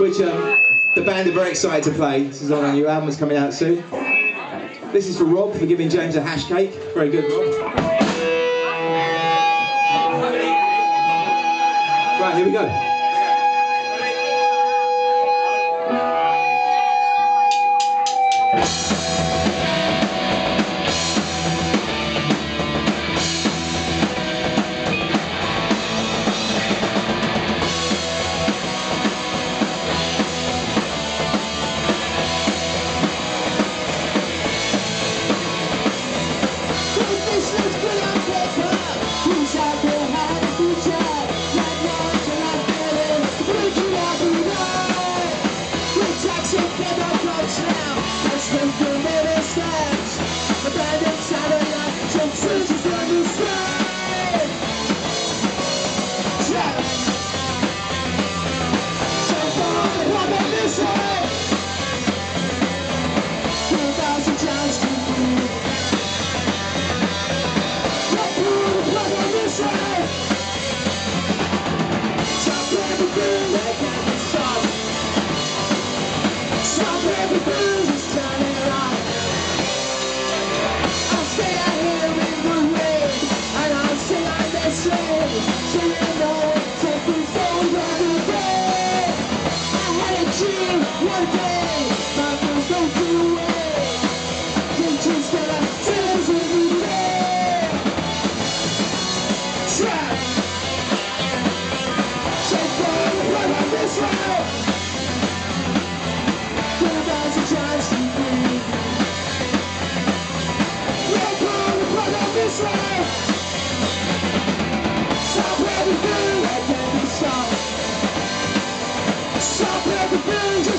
which the band are very excited to play. This is on our new album that's coming out soon. This is for Rob for giving James a hash cake. Very good, Rob. Right, here we go. Stop everything!